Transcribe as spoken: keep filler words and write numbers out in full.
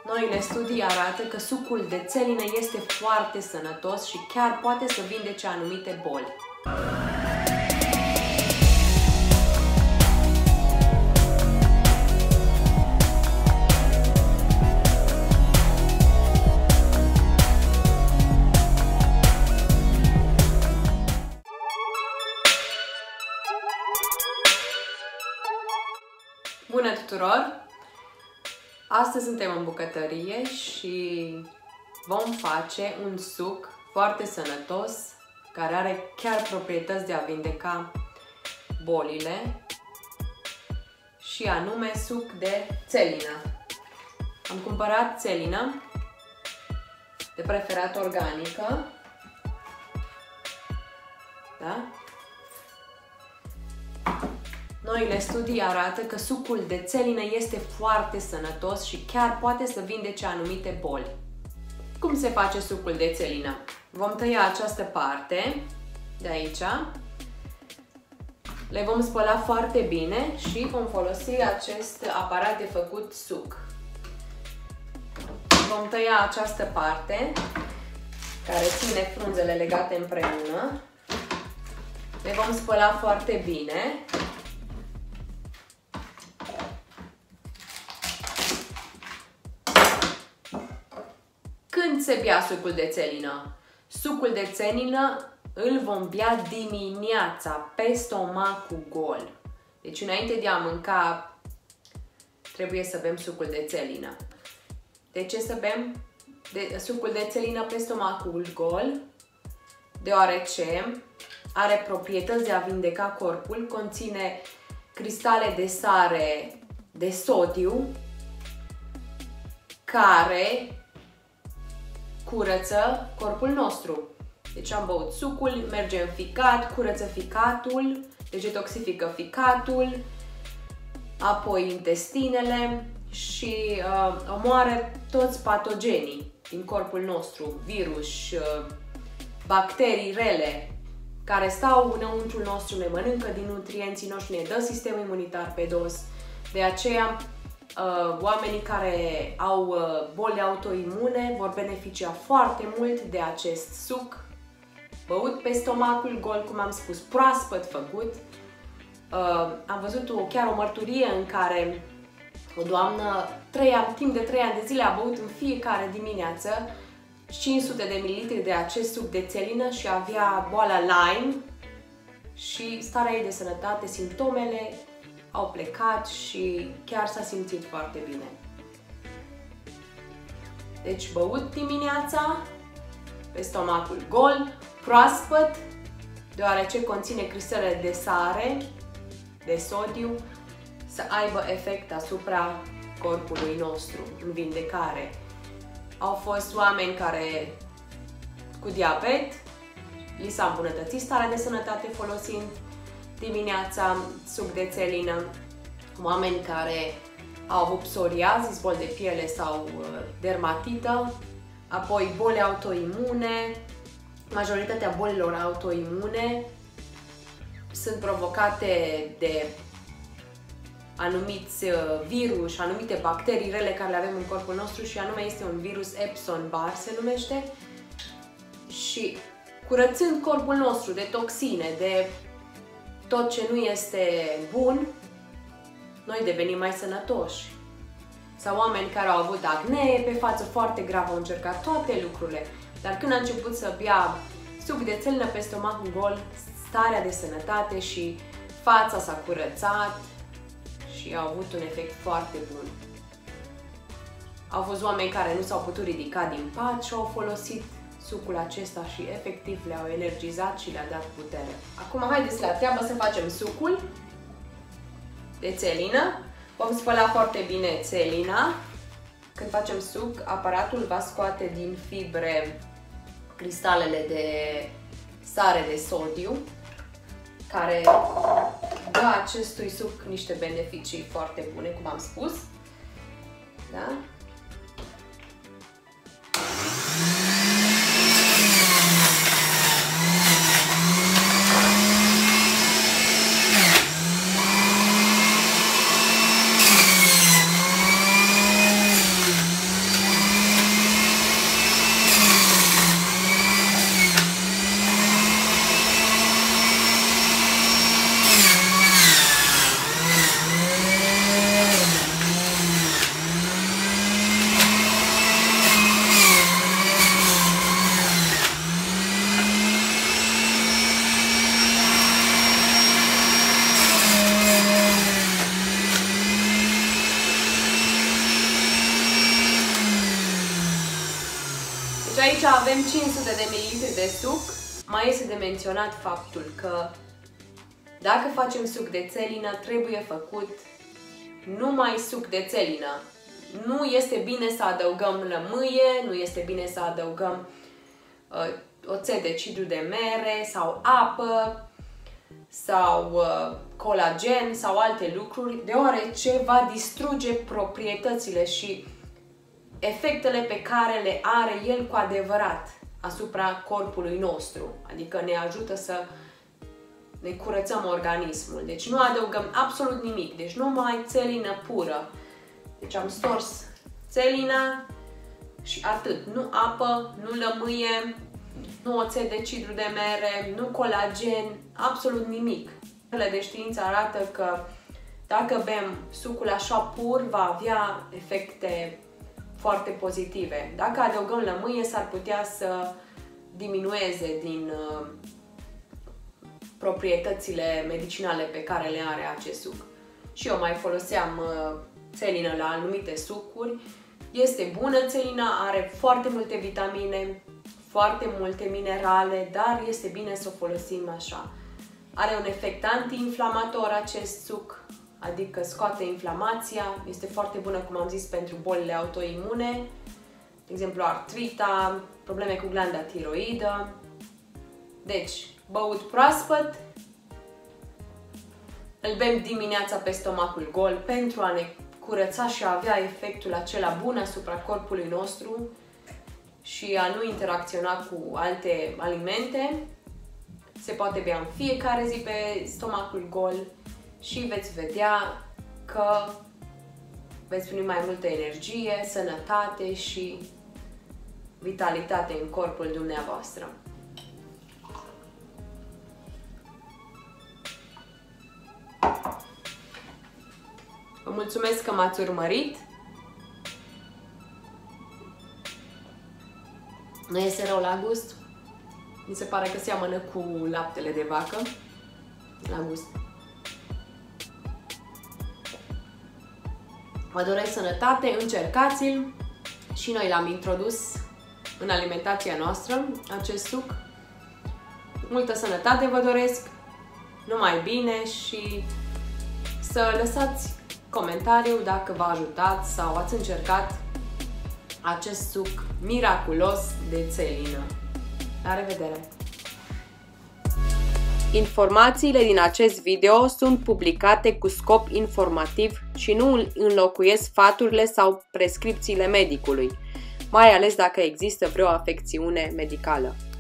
Noile studii arată că sucul de țelină este foarte sănătos și chiar poate să vindece anumite boli. Bună tuturor! Astăzi suntem în bucătărie și vom face un suc foarte sănătos care are chiar proprietăți de a vindeca bolile și anume suc de țelină. Am cumpărat țelină, de preferat organică, da? Noile studii arată că sucul de țelină este foarte sănătos și chiar poate să vindece anumite boli. Cum se face sucul de țelină? Vom tăia această parte de aici, le vom spăla foarte bine și vom folosi acest aparat de făcut suc. Vom tăia această parte care ține frunzele legate împreună. Le vom spăla foarte bine. Când se bea sucul de țelină? Sucul de țelină îl vom bea dimineața, pe stomacul gol. Deci înainte de a mânca, trebuie să bem sucul de țelină. De ce să bem de, sucul de țelină pe stomacul gol? Deoarece are proprietăți de a vindeca corpul, conține cristale de sare de sodiu care curăță corpul nostru. Deci am băut sucul, merge în ficat, curăță ficatul, deci detoxifică ficatul, apoi intestinele și uh, omoară toți patogenii din corpul nostru, virus, uh, bacterii rele care stau înăuntrul nostru, ne mănâncă din nutrienții noștri, ne dă sistemul imunitar pe dos. De aceea Uh, oamenii care au uh, boli autoimune vor beneficia foarte mult de acest suc băut pe stomacul gol, cum am spus, proaspăt făcut. Uh, am văzut o, chiar o mărturie în care o doamnă trei, timp de trei ani de zile a băut în fiecare dimineață cinci sute de mililitri de acest suc de țelină și avea boala Lyme și starea ei de sănătate, simptomele au plecat și chiar s-a simțit foarte bine. Deci băut dimineața, pe stomacul gol, proaspăt, deoarece conține cristale de sare, de sodiu, să aibă efect asupra corpului nostru, în vindecare. Au fost oameni care cu diabet, li s-a îmbunătățit starea de sănătate folosind dimineața suc de țelină, oameni care au avut psoriazis, boli de piele sau uh, dermatită, apoi boli autoimune. Majoritatea bolilor autoimune sunt provocate de anumiți uh, virus, anumite bacterii rele care le avem în corpul nostru și anume este un virus Epstein-Barr se numește. Și curățând corpul nostru de toxine, de tot ce nu este bun, noi devenim mai sănătoși. Sau oameni care au avut acne pe față foarte grav, au încercat toate lucrurile, dar când a început să bea suc de țelină pe stomacul gol, starea de sănătate și fața s-a curățat și au avut un efect foarte bun. Au fost oameni care nu s-au putut ridica din pat și au folosit sucul acesta și efectiv le-au energizat și le-a dat putere. Acum haideți la treabă să facem sucul de țelină. Vom spăla foarte bine țelina. Când facem suc, aparatul va scoate din fibre cristalele de sare de sodiu, care dă acestui suc niște beneficii foarte bune, cum am spus. Da? aici avem cinci sute de mililitri de suc. Mai este de menționat faptul că dacă facem suc de țelină, trebuie făcut numai suc de țelină. Nu este bine să adăugăm lămâie, nu este bine să adăugăm uh, oțet de cidru de mere sau apă sau uh, colagen sau alte lucruri, deoarece va distruge proprietățile și efectele pe care le are el cu adevărat asupra corpului nostru. Adică ne ajută să ne curățăm organismul. Deci nu adăugăm absolut nimic. Deci numai țelină pură. Deci am stors țelina și atât. Nu apă, nu lămâie, nu oțet de cidru de mere, nu colagen, absolut nimic. De știință arată că dacă bem sucul așa pur, va avea efecte foarte pozitive. Dacă adăugăm lămâie, s-ar putea să diminueze din uh, proprietățile medicinale pe care le are acest suc. Și eu mai foloseam uh, țelină la anumite sucuri. Este bună țelina, are foarte multe vitamine, foarte multe minerale, dar este bine să o folosim așa. Are un efect anti-inflamator acest suc, adică scoate inflamația, este foarte bună, cum am zis, pentru bolile autoimune, de exemplu artrita, probleme cu glanda tiroidă. Deci, băut proaspăt, îl bem dimineața pe stomacul gol pentru a ne curăța și a avea efectul acela bun asupra corpului nostru și a nu interacționa cu alte alimente. Se poate bea în fiecare zi pe stomacul gol și veți vedea că veți primi mai multă energie, sănătate și vitalitate în corpul dumneavoastră. Vă mulțumesc că m-ați urmărit. Nu este rău la gust. Mi se pare că seamănă cu laptele de vacă la gust. Vă doresc sănătate, încercați-l și noi l-am introdus în alimentația noastră, acest suc. Multă sănătate vă doresc, numai bine și să lăsați comentariu dacă v-a ajutat sau ați încercat acest suc miraculos de țelină. La revedere! Informațiile din acest video sunt publicate cu scop informativ și nu înlocuiesc sfaturile sau prescripțiile medicului, mai ales dacă există vreo afecțiune medicală.